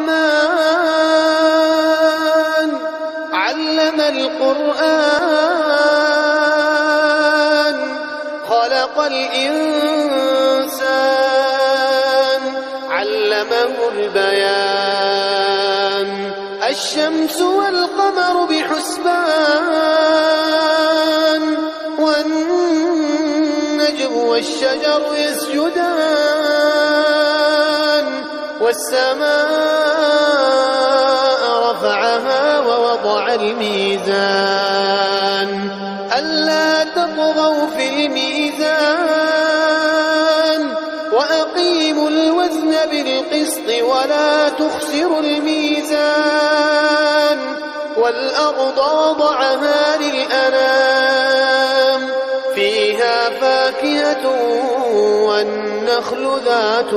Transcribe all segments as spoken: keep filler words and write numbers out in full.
الرحمن علم القرآن خلق الإنسان علمه البيان الشمس والقمر بحسبان والنجم والشجر يسجدان والسماء رفعها ووضع الميزان ألا تطغوا في الميزان وأقيموا الوزن بالقسط ولا تخسروا الميزان والأرض وضعها للأنام فيها فاكهة والنخل ذات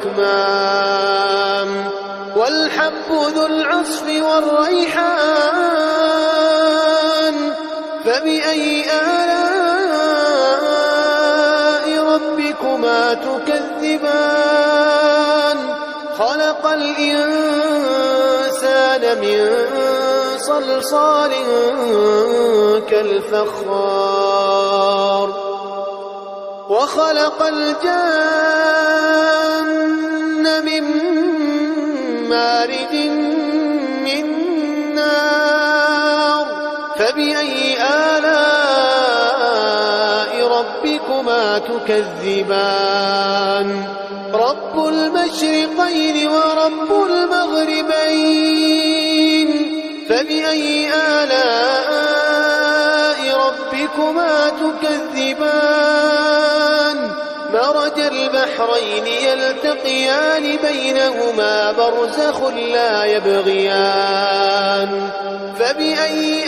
الأكمام والحب ذو العصف والريحان فبأي آلاء ربكما تكذبان خلق الإنسان من صلصال كالفخار وخلق الجن من مارج من نار فبأي آلاء ربكما تكذبان رب المشرقين ورب المغربين فبأي آلاء ربكما تكذبان مرج البحرين يلتقيان بينهما برزخ لا يبغيان فبأي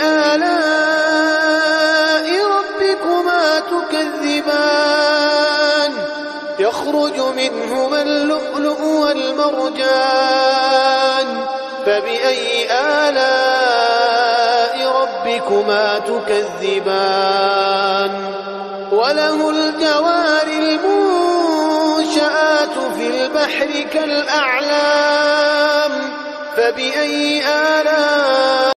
آلاء ربكما تكذبان يخرج منهما اللؤلؤ والمرجان فبأي آلاء ربكما تكذبان وله الجوار المنشآت في البحر كالأعلام فبأي آلاء